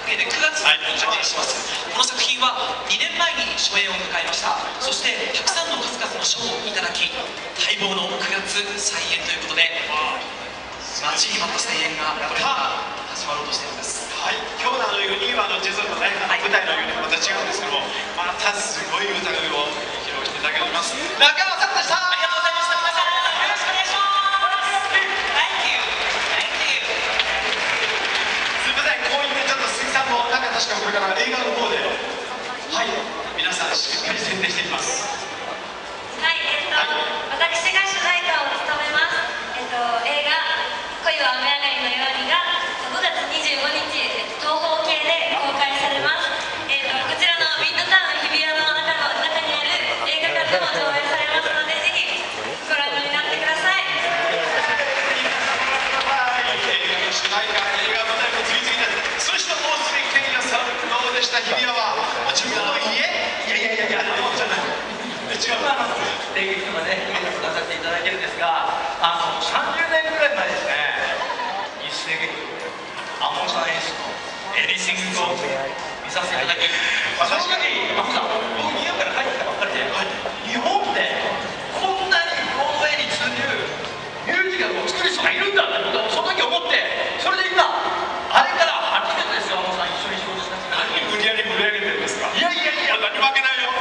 影で9月に上映します。この作品は2年前に初演を迎えました。そしてたくさんの数々の賞をいただき、待望の9月再演ということで、待ちに待った再演がこれから始まろうとしています。 はい、今日のユニーバーの実はね、舞台のユニーバーまた違うんですけども、またすごい歌声を披露していただけております。中山さんでした。 ありがとうございました。皆さんよろしくお願いします。Thank you. Thank you. すみません、こう言ってちょっと鈴木さんもなんか確かこれから映画の方で、はい、皆さんしっかり宣伝していきます。 はい、私が主題歌を務めます。映画恋は雨上がりのようにが5月25日東宝系で公開されます。こちらのミッドタウン日比谷の中にある映画館でも上映されますので、ぜひご覧になってください。 映画の主題歌、映画の舞台も次々です。そして大杉健也さん、どうでした日比谷は？自分の家？いや、そうじゃない。違う。 電撃とかね、出させていただいてるんですが、30年ぐらい前ですね、一世劇アモンさん演出のエリシングを見させていただき、その時、アモンさん、僕、ニューヨークから帰ってきたばっかりで、日本ってこんなにブロードウェイに通じるミュージカルを作る人がいるんだって僕はその時思って、それで今、あれから初めてですよ、アモンさん、一緒に仕事しなくて。 何無理やり盛り上げてるんですか？ いや、 何負けないよ。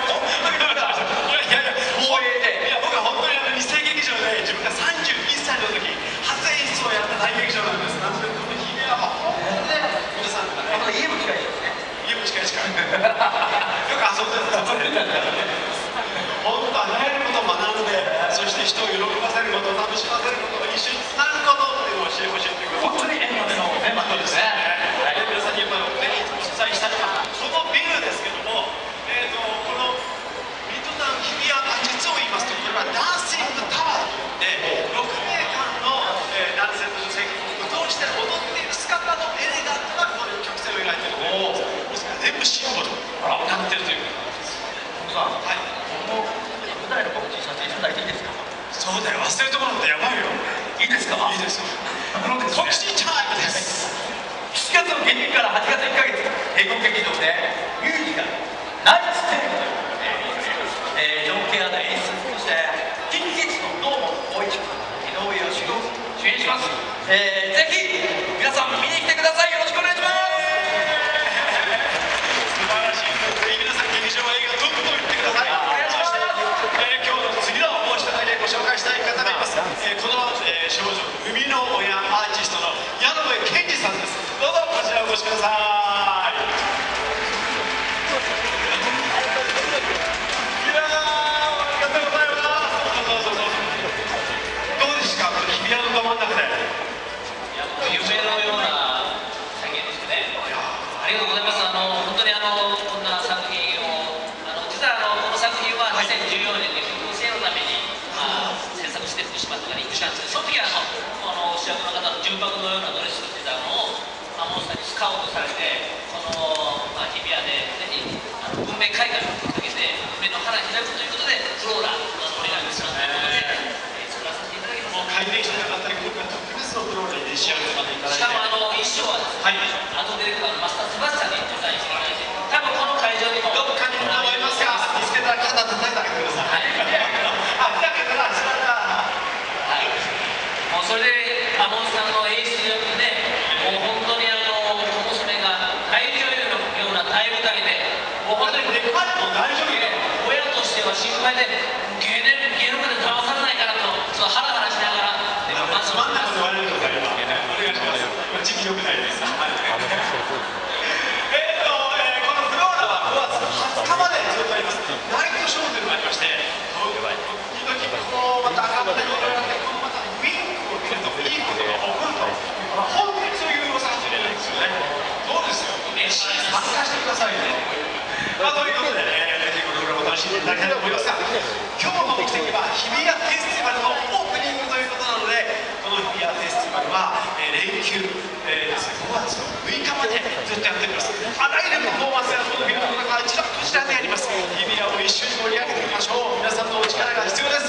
僕は本当に日生劇場で自分が31歳の時初演出をやった大劇場なんです。なのでこの日比谷は本当に皆さんがね、 家も近いですね。 家も近い。よく遊んでた。本当あらゆることを学んで、そして人を喜ばせること、楽しませること、一緒につなぐことっていうのを教えてください。 本当に縁の目のメンバーですね。 皆さんにやっぱりお伝えしたいのはこのビルですけども、このミッドタウン日比谷、実を言いますとこれはダンシングタワーといって6名間の男性と女性が舞踏して踊っている姿のエレガントなこの曲線を描いているということで、全部シンボルになっているということなんです。 はい、僕も舞台の告知させていただいていいですか？ そうだよ、忘れるところってやばいよ。 いいですか？ いいですよ。告知タイムです。 7月の下旬から8月1ヶ月、帝国劇場でミュージカル「ナイツテール」というジョン・ケアの演出、そしてキンキッズの堂本光一君、井上芳雄主演します。ぜひ皆さん見に来てください。よろしくお願いします。 素晴らしい。皆さん劇場映画どんどん行ってください。そして、今日の次のもう一方でご紹介したい方がいます。この、少女生みの親アーティストの矢野部健二さんです。どうぞこちらお越しください。いやー、ありがとうございます。どうですか、この日比谷のど真ん中で。 夢のような体験でしたね。ありがとうございます。本当にこんな作品を実はこの作品は2014年に復興支援のために制作して福島とかに行ってたんですけど、その時は主役の方の純白のようなドレスを着てたのをアモンさんにスカウトされて、この日比谷でぜひ文明開化をかけて夢の花開くということでフローラお願いしますということで作らせていただきます。 もう開店してなかったり、今回特別のフローラに仕上げていただいて。 しかも衣装はですね、アートディレクターのマスター・セバスチャンにデザインしていただいて、多分この会場にもどっかにも思いますが、見つけたら肩叩いてあげてください。だけどな、知らない。 もうそれでアモンさんの演出によってね、もう本当に小娘が大女優のような大舞台で、もう本当にでかいの大丈夫よ。 親としては心配で芸能界で騙されないかなとちょっとハラハラしながら、 つまんないこと言われるのであればお願いします。時期良くないです。このフローラは5月20日までずっとあります。ナイトショーというのがありまして、時々こうまた上がったり上がって、このまたウィンクを見るといいことが起こると、本当にそういう噂が出てるんですよね。そうですよ。参加してくださいね。ということでぜひこれをお楽しみいただきたいと思いますが、今日の目的は日比谷フェスティバルのオープニングということなので、この日比谷フェスティバルは連休ですね、5月の6日までずっとやっております。あらゆるパフォーマンスがこのビルの中あちらこちらでやります。日比谷を一緒に盛り上げていきましょう。皆さんのお力が必要です。